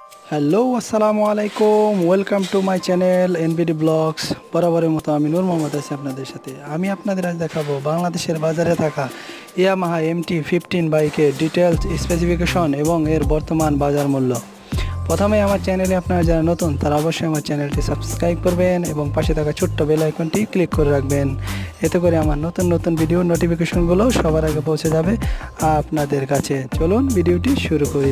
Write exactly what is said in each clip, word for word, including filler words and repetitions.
Hello আসসালামু আলাইকুম, welcome to my channel NBD vlogs. বরাবরের মতো আমি নূর মোহাম্মদ আছি আপনাদের সাথে। আমি আপনাদের আজ দেখাবো বাংলাদেশের বাজারে থাকা ইয়ামাহা এম টি ফিফটিন বাইকের ডিটেলস, স্পেসিফিকেশন এবং এর বর্তমান বাজার মূল্য। প্রথমে আমার চ্যানেলে আপনারা যারা নতুন তারা অবশ্যই আমার চ্যানেলটি সাবস্ক্রাইব করবেন এবং পাশে থাকা ছোট্ট বেল আইকনটি ক্লিক করে রাখবেন। এতে করে আমার নতুন নতুন ভিডিও নোটিফিকেশনগুলো সবার আগে পৌঁছে যাবে আপনাদের কাছে। চলুন ভিডিওটি শুরু করি।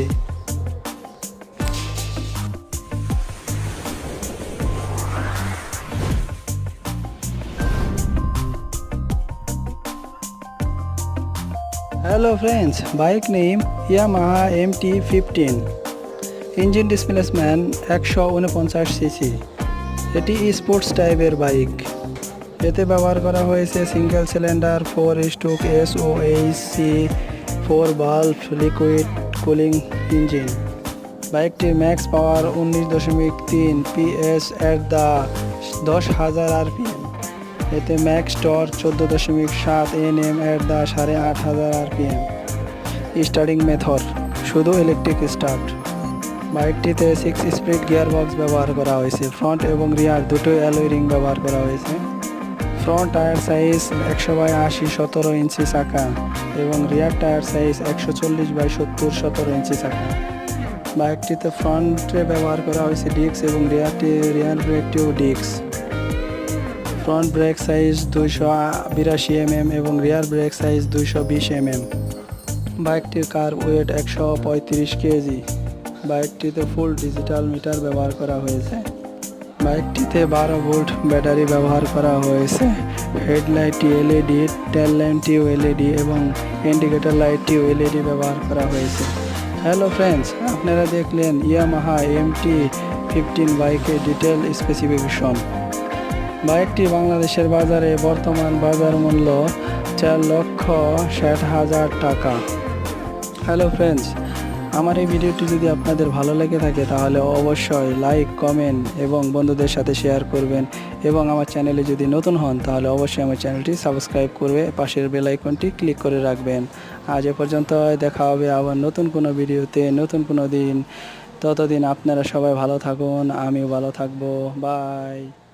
Hello friends, bike name Yamaha M T fifteen, engine displacement একশো উনপঞ্চাশ সিসি। এটি স্পোর্টস টাইপের বাইক। এতে ব্যবহার করা হয়েছে single cylinder four stroke S O H C four valve liquid cooling engine. বাইকটির ম্যাক্স পাওয়ার উনিশ দশমিক তিন পিএস এট দ্য দশ হাজার আরপিএম। এতে ম্যাক্স টর্ক চোদ্দো দশমিক সাত এনএম এট দ্য সাড়ে আট হাজার আরপিএম। স্টার্টিং মেথড শুধু ইলেকট্রিক স্টার্ট। বাইকটিতে সিক্স স্পিড গিয়ার বক্স ব্যবহার করা হয়েছে। ফ্রন্ট এবং রিয়ার দুটোই অ্যালয় রিং ব্যবহার করা হয়েছে। ফ্রন্ট টায়ার সাইজ একশো বাই আশি সতেরো ইঞ্চি চাকা এবং রিয়ার টায়ার সাইজ একশো চল্লিশ বাই সত্তর সতেরো ইঞ্চি চাকা। বাইকটিতে ফ্রন্টে ব্যবহার করা হয়েছে ডিস্ক এবং রিয়ারটি রিয়ার ব্রেকটিও ডিস্ক। ফ্রন্ট ব্রেক সাইজ দুইশো বিরাশি এমএম এবং রিয়ার ব্রেক সাইজ দুইশো বিশ এমএম। বাইকটির কার ওয়েট একশো পঁয়ত্রিশ কেজি। বাইকটিতে ফুল ডিজিটাল মিটার ব্যবহার করা হয়েছে। বাইকটিতে বারো ভোল্ট ব্যাটারি ব্যবহার করা হয়েছে। হেডলাইটটি এলইডি, টেল ল্যাম্পটিও এলইডি এবং ইন্ডিকেটর লাইটটিও এলইডি ব্যবহার করা হয়েছে। হ্যালো ফ্রেন্ডস, আপনারা দেখলেন ইয়ামাহা এম টি ফিফটিন বাইকের ডিটেল স্পেসিফিকেশন। বাইকটি বাংলাদেশের বাজারে বর্তমান বাজার মূল্য চার লক্ষ ষাট হাজার টাকা। হ্যালো ফ্রেন্ডস, আমার এই ভিডিওটি যদি আপনাদের ভালো লেগে থাকে তাহলে অবশ্যই লাইক, কমেন্ট এবং বন্ধুদের সাথে শেয়ার করবেন এবং আমার চ্যানেলে যদি নতুন হন তাহলে অবশ্যই আমার চ্যানেলটি সাবস্ক্রাইব করবে, পাশের বেল আইকনটি ক্লিক করে রাখবেন। আজ এ পর্যন্ত, দেখা হবে আবার নতুন কোনো ভিডিওতে নতুন কোনো দিন। ততদিন আপনারা সবাই ভালো থাকুন, আমিও ভালো থাকবো। বাই।